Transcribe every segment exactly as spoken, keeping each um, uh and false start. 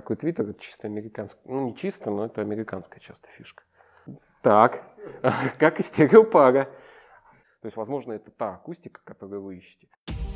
такой твиттер, это чисто американский. Ну, не чисто, но это американская часто фишка. Так, как и стереопара. То есть, возможно, это та акустика, которую вы ищете.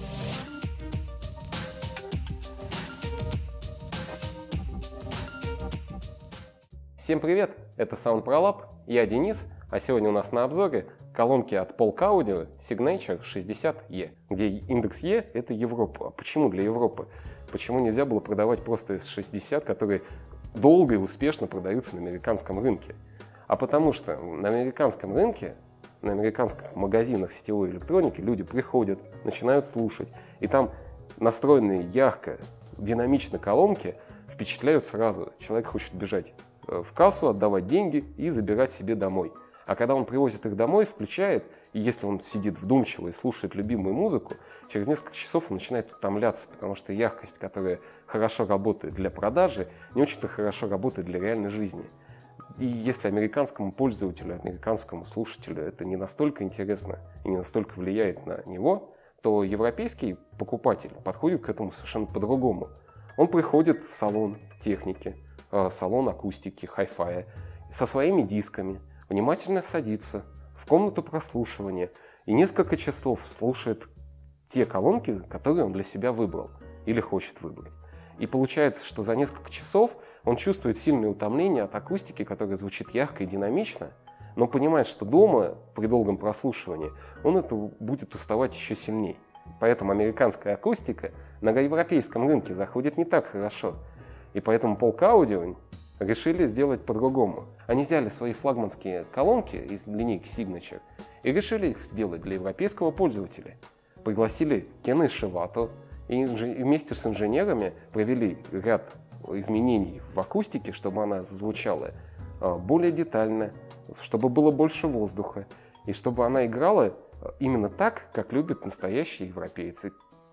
Всем привет, это SoundProLab, я Денис, а сегодня у нас на обзоре колонки от Polk Audio Signature шестьдесят и, где индекс E — это Европа. А почему для Европы? Почему нельзя было продавать просто эс шестьдесят, которые долго и успешно продаются на американском рынке? А потому что на американском рынке, на американских магазинах сетевой электроники люди приходят, начинают слушать, и там настроенные ярко, динамично колонки впечатляют сразу. Человек хочет бежать в кассу, отдавать деньги и забирать себе домой. А когда он привозит их домой, включает, и если он сидит вдумчиво и слушает любимую музыку, через несколько часов он начинает утомляться, потому что яркость, которая хорошо работает для продажи, не очень-то хорошо работает для реальной жизни. И если американскому пользователю, американскому слушателю это не настолько интересно и не настолько влияет на него, то европейский покупатель подходит к этому совершенно по-другому. Он приходит в салон техники, салон акустики, хай-фая, со своими дисками, внимательно садится в комнату прослушивания и несколько часов слушает те колонки, которые он для себя выбрал или хочет выбрать. И получается, что за несколько часов он чувствует сильное утомление от акустики, которая звучит ярко и динамично, но понимает, что дома при долгом прослушивании он это будет уставать еще сильнее. Поэтому американская акустика на европейском рынке заходит не так хорошо. И поэтому Polk Audio решили сделать по-другому. Они взяли свои флагманские колонки из линейки Signature и решили их сделать для европейского пользователя. Пригласили Кена Ишивато и вместе с инженерами провели ряд изменений в акустике, чтобы она звучала более детально, чтобы было больше воздуха и чтобы она играла именно так, как любят настоящие европейцы.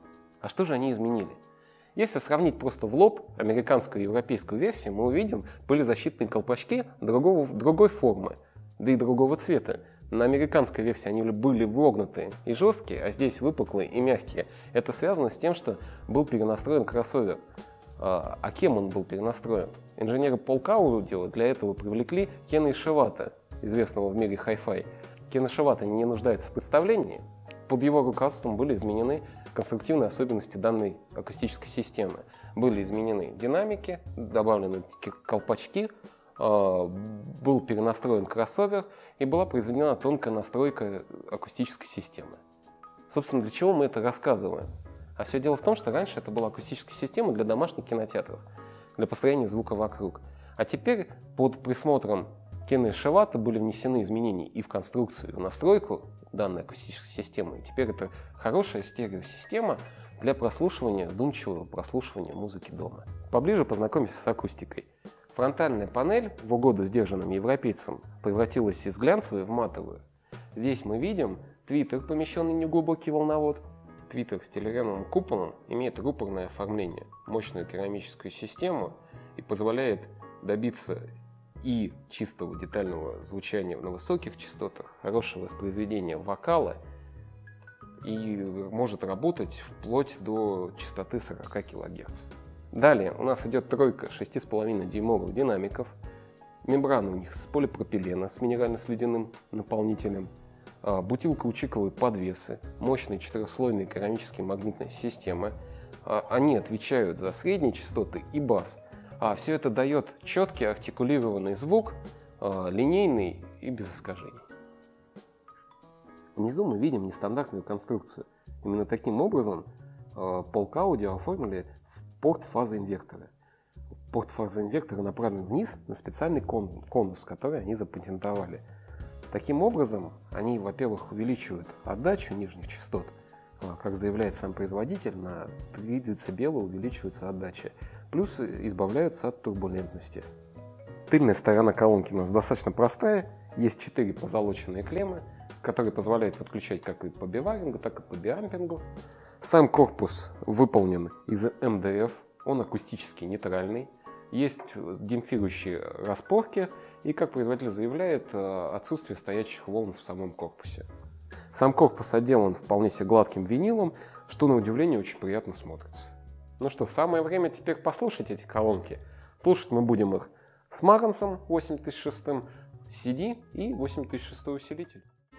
А что же они изменили? Если сравнить просто в лоб американскую и европейскую версию, мы увидим пылезащитные колпачки другого, другой формы, да и другого цвета. На американской версии они были вогнутые и жесткие, а здесь выпуклые и мягкие. Это связано с тем, что был перенастроен кроссовер. А кем он был перенастроен? Инженеры Polk Audio для этого привлекли Кена Ишивато, известного в мире хай-фай. Кен Ишивато не нуждается в представлении. Под его руководством были изменены конструктивные особенности данной акустической системы. Были изменены динамики, добавлены колпачки, был перенастроен кроссовер и была произведена тонкая настройка акустической системы. Собственно, для чего мы это рассказываем? А все дело в том, что раньше это была акустическая система для домашних кинотеатров, для построения звука вокруг. А теперь под присмотром Кена Ишивато были внесены изменения и в конструкцию, и в настройку данной акустической системы. И теперь это хорошая стереосистема для прослушивания, вдумчивого прослушивания музыки дома. Поближе познакомимся с акустикой. Фронтальная панель, в угоду сдержанным европейцам, превратилась из глянцевой в матовую. Здесь мы видим твиттер, помещенный в неглубокий волновод. Твиттер с телеремовым куполом имеет рупорное оформление, мощную керамическую систему и позволяет добиться и чистого детального звучания на высоких частотах, хорошего воспроизведения вокала и может работать вплоть до частоты сорок килогерц. Далее у нас идет тройка шесть с половиной дюймовых динамиков. Мембрана у них с полипропилена с минерально-слюдяным наполнителем. Бутилкаучиковые подвесы, мощные четырехслойные керамические магнитные системы. Они отвечают за средние частоты и бас. А все это дает четкий артикулированный звук, линейный и без искажений. Внизу мы видим нестандартную конструкцию. Именно таким образом Polk Audio оформили порт фазоинвертора. Порт фазоинвертора направлен вниз на специальный конус, который они запатентовали. Таким образом, они, во-первых, увеличивают отдачу нижних частот, как заявляет сам производитель, на три децибела увеличивается отдача, плюс избавляются от турбулентности. Тыльная сторона колонки у нас достаточно простая, есть четыре позолоченные клеммы, которые позволяют подключать как и по биварингу, так и по биампингу. Сам корпус выполнен из эм дэ эф, он акустически нейтральный. Есть демпфирующие распорки и, как производитель заявляет, отсутствие стоячих волн в самом корпусе. Сам корпус отделан вполне себе гладким винилом, что на удивление очень приятно смотрится. Ну что, самое время теперь послушать эти колонки. Слушать мы будем их с Марантсом восемь тысяч шесть, си ди и восемь тысяч шесть усилитель.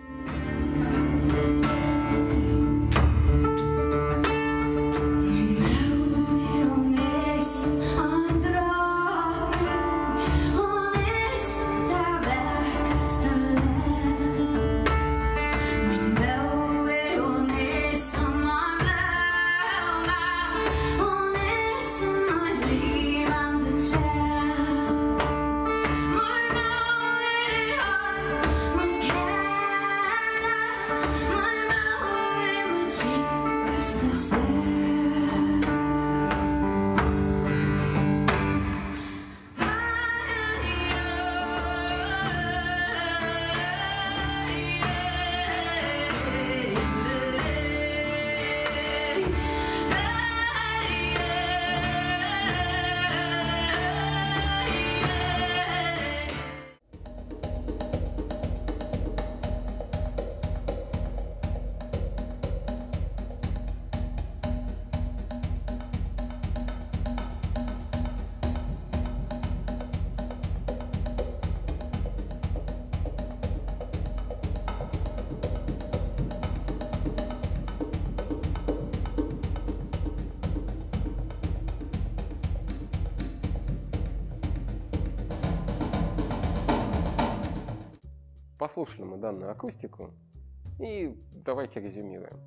Послушали мы данную акустику и давайте резюмируем.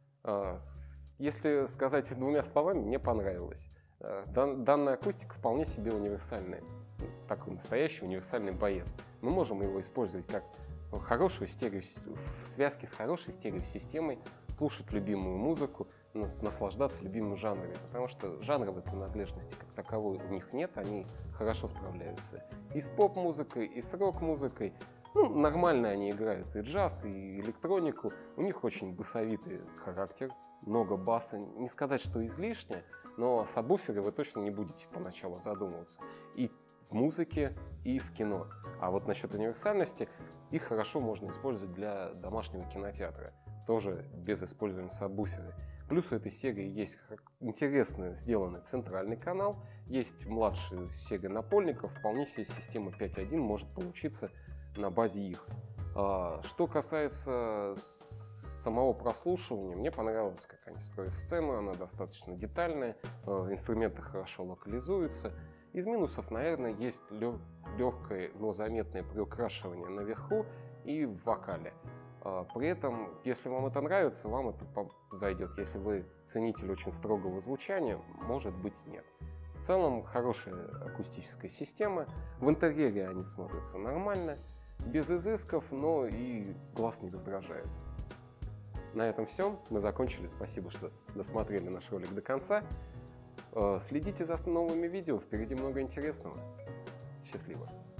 Если сказать двумя словами, мне понравилось. Данная акустика вполне себе универсальная, такой настоящий универсальный боец. Мы можем его использовать как хорошую стерео, в связке с хорошей стереосистемой, слушать любимую музыку, наслаждаться любимыми жанрами, потому что жанровой принадлежности как таковой у них нет, они хорошо справляются и с поп-музыкой, и с рок-музыкой. Ну, нормально они играют и джаз, и электронику. У них очень басовитый характер, много баса. Не сказать, что излишне, но о сабвуфере вы точно не будете поначалу задумываться. И в музыке, и в кино. А вот насчет универсальности, их хорошо можно использовать для домашнего кинотеатра. Тоже без использования сабвуфера. Плюс у этой серии есть интересно сделанный центральный канал, есть младшая серия напольников, вполне себе система пять точка один может получиться на базе их. Что касается самого прослушивания, мне понравилось, как они строят сцену, она достаточно детальная, инструменты хорошо локализуются. Из минусов, наверное, есть легкое, но заметное приукрашивание наверху и в вокале. При этом, если вам это нравится, вам это зайдет. Если вы ценитель очень строгого звучания, может быть, нет. В целом, хорошая акустическая система. В интерьере они смотрятся нормально, без изысков, но и глаз не раздражает. На этом все. Мы закончили. Спасибо, что досмотрели наш ролик до конца. Следите за новыми видео. Впереди много интересного. Счастливо!